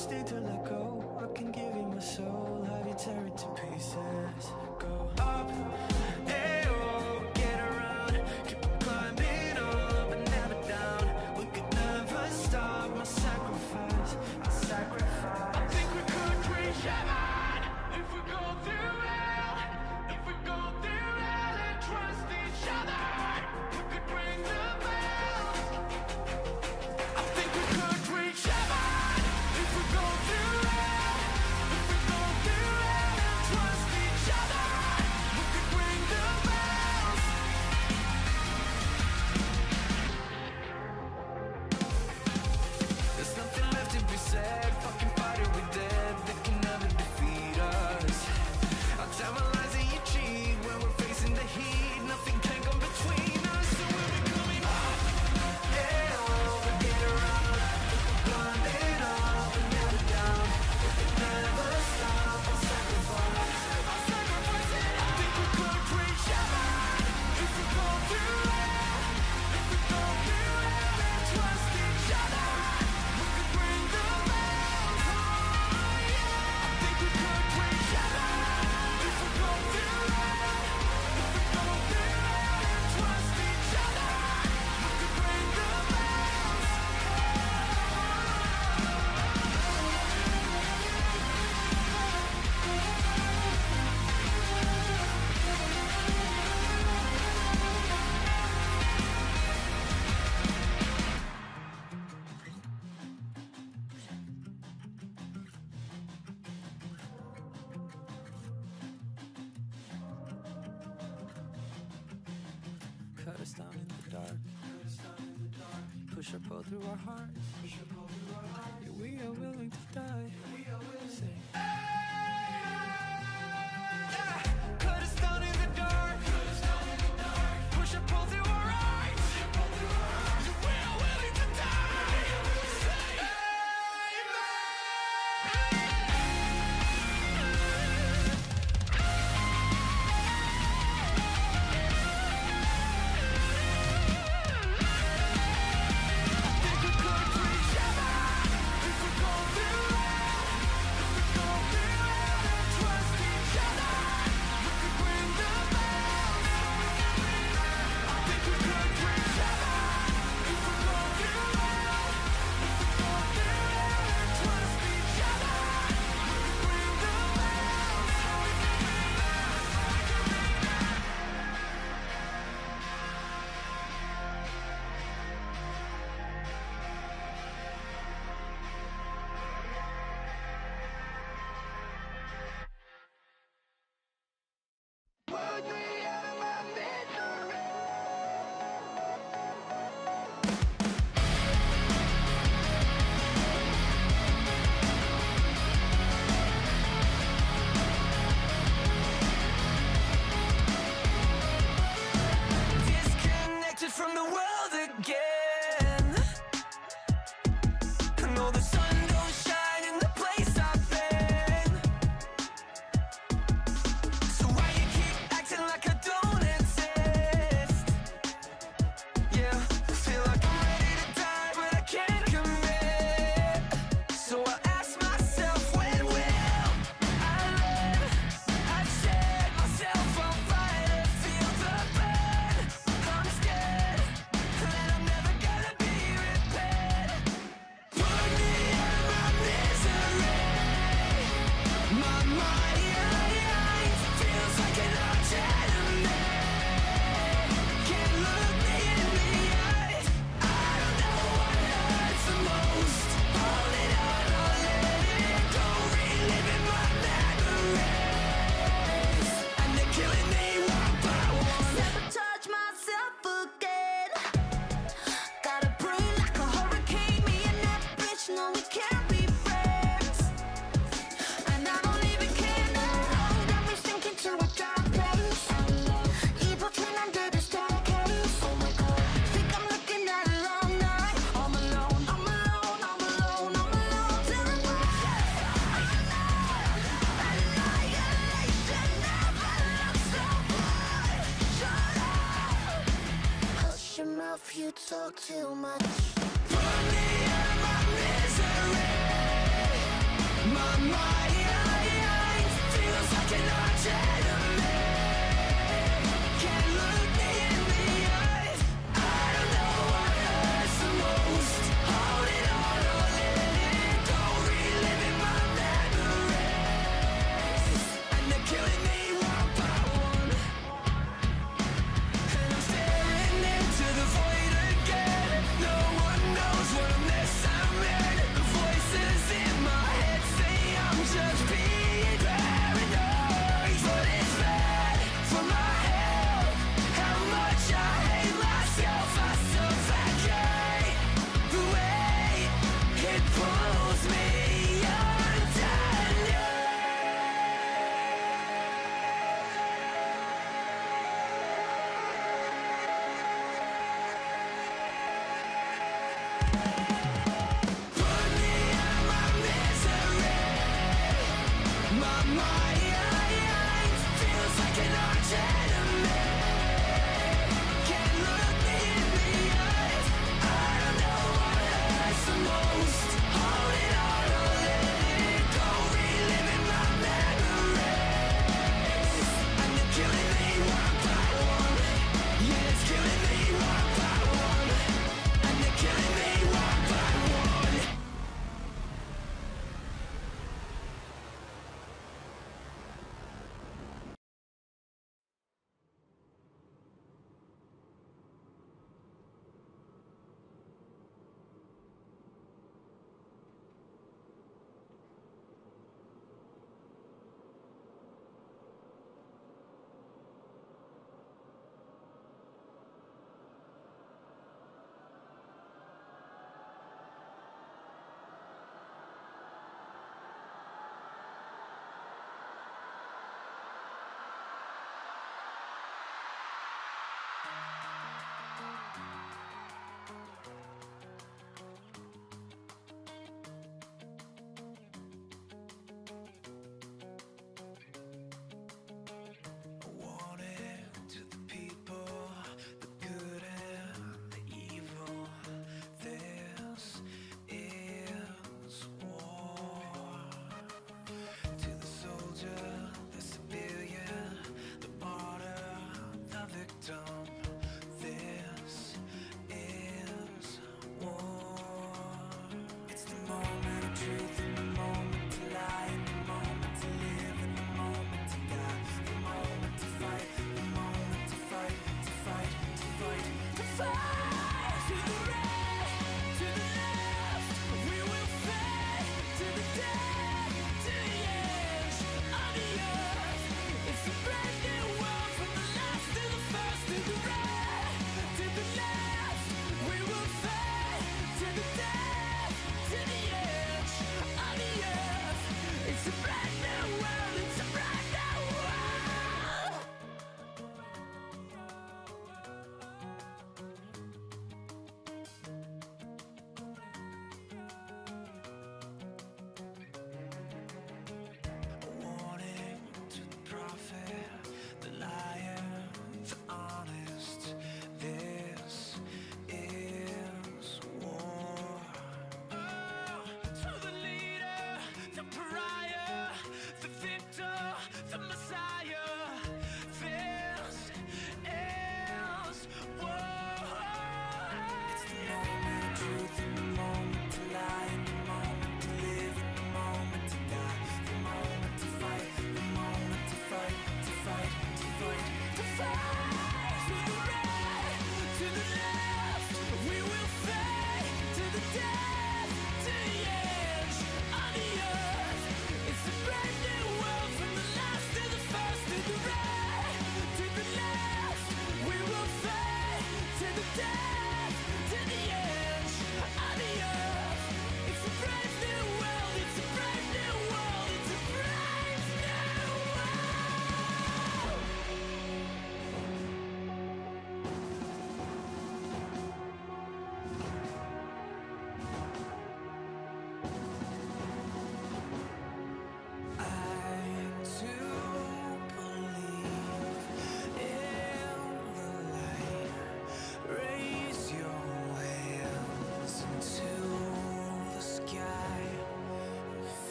just need to let go. I can give you my soul, have you tear it to pieces. Go up, ayo, get around, keep on climbing up and never down. We could never stop, my sacrifice, I sacrifice. I think we could reach heaven if we go through hell. If we go through hell and trust each other, we could ring the bells. I think we could reach heaven if we go through hell. If we go through hell and trust each other, we could ring the bells. There's nothing left to be said. Fucking fight it, we're dead. They can never defeat us. I'll tell my lies and you cheat. When we're facing the heat, nothing can come between us. So we'll be coming up, yeah, we'll get around. We'll climb it up and never down. We can never stop, I'll sacrifice, I'll sacrifice it. I think we could reach heaven if we go through hell. If we go through hell and trust each other, we could ring the bells. Oh yeah, I think we could reach heaven if we go through hell. If we go through hell and trust each other, we could ring the bells. Cut us down in the dark, push our pull through our hearts. Yeah, we are willing to die. Say, yeah. Cut us down in the dark, push our pull through our hearts. Yeah, we are willing to die. Say, disconnected from the world again. No, the sun don't shine in the place I've been. So why you keep acting like I don't exist? Yeah, I feel like I'm ready to die, but I can't commit. So I ask myself, when will I live? I've set myself on fire to feel the burn. I'm scared that I'm never gonna be repaired. Put me in my misery. My mind feels like an arch enemy. Can't look me in the eyes. I don't know what hurts the most. Hold it on or let it go. Reliving my memories, and they're killing me one by one. Sabotage myself again. Got a brain like a hurricane. Me and that bitch, no, we can't be friends. And I don't even care now. Got me sinking to a dark place. Evil twin under the staircase. Oh my god, think I'm looking at a long night. I'm alone, I'm alone, I'm alone, I'm alone till I'm annihilation never looks so bright. Shut up. Hush your mouth, you talk too much.